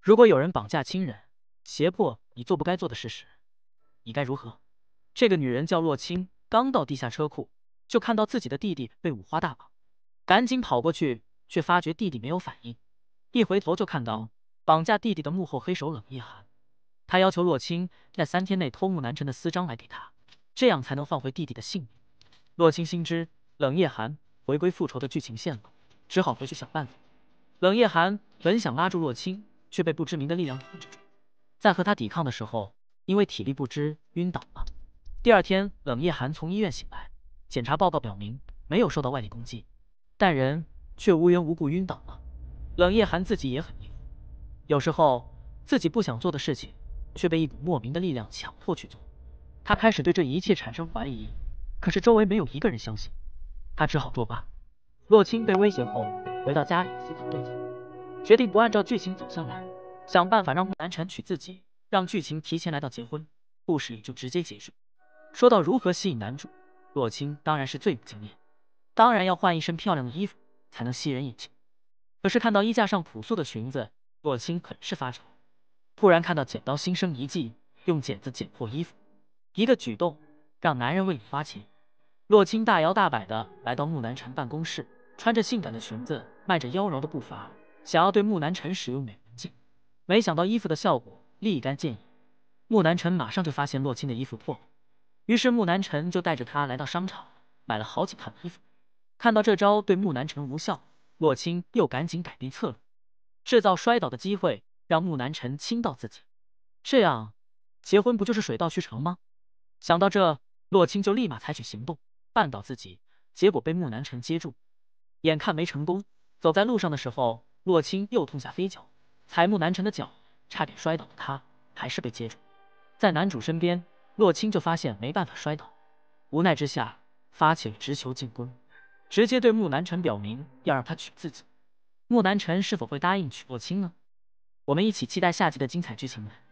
如果有人绑架亲人，胁迫你做不该做的事时，你该如何？这个女人叫洛青，刚到地下车库，就看到自己的弟弟被五花大绑，赶紧跑过去，却发觉弟弟没有反应。一回头就看到绑架弟弟的幕后黑手冷夜寒。他要求洛青在3天内偷木南辰的私章来给他，这样才能换回弟弟的性命。洛青心知冷夜寒回归复仇的剧情线了，只好回去想办法。冷夜寒本想拉住洛青，却被不知名的力量控制住。在和他抵抗的时候，因为体力不支晕倒了。第二天，冷夜寒从医院醒来，检查报告表明没有受到外力攻击，但人却无缘无故晕倒了。冷夜寒自己也很疑惑，有时候自己不想做的事情，却被一股莫名的力量强迫去做。他开始对这一切产生怀疑，可是周围没有一个人相信，他只好作罢。洛青被威胁后，回到家里思考对策，决定不按照剧情走向来，想办法让木南辰娶自己，让剧情提前来到结婚，故事也就直接结束。说到如何吸引男主，洛青当然是最有经验，当然要换一身漂亮的衣服才能吸人眼球。可是看到衣架上朴素的裙子，洛青很是发愁。突然看到剪刀心生一计，用剪子剪破衣服，一个举动让男人为你花钱。洛青大摇大摆的来到木南辰办公室，穿着性感的裙子，迈着妖娆的步伐，想要对木南辰使用美人计。没想到衣服的效果立竿见影，木南辰马上就发现洛青的衣服破了，于是木南辰就带着他来到商场，买了好几套衣服。看到这招对木南辰无效，洛青又赶紧改变策略，制造摔倒的机会，让木南辰亲到自己，这样结婚不就是水到渠成吗？想到这，洛青就立马采取行动，绊倒自己，结果被木南辰接住。眼看没成功，走在路上的时候，洛青又痛下飞脚，踩木南辰的脚，差点摔倒了他，还是被接住。在男主身边，洛青就发现没办法摔倒，无奈之下发起了直球进攻，直接对木南辰表明要让他娶自己。木南辰是否会答应娶洛青呢？我们一起期待下集的精彩剧情吧。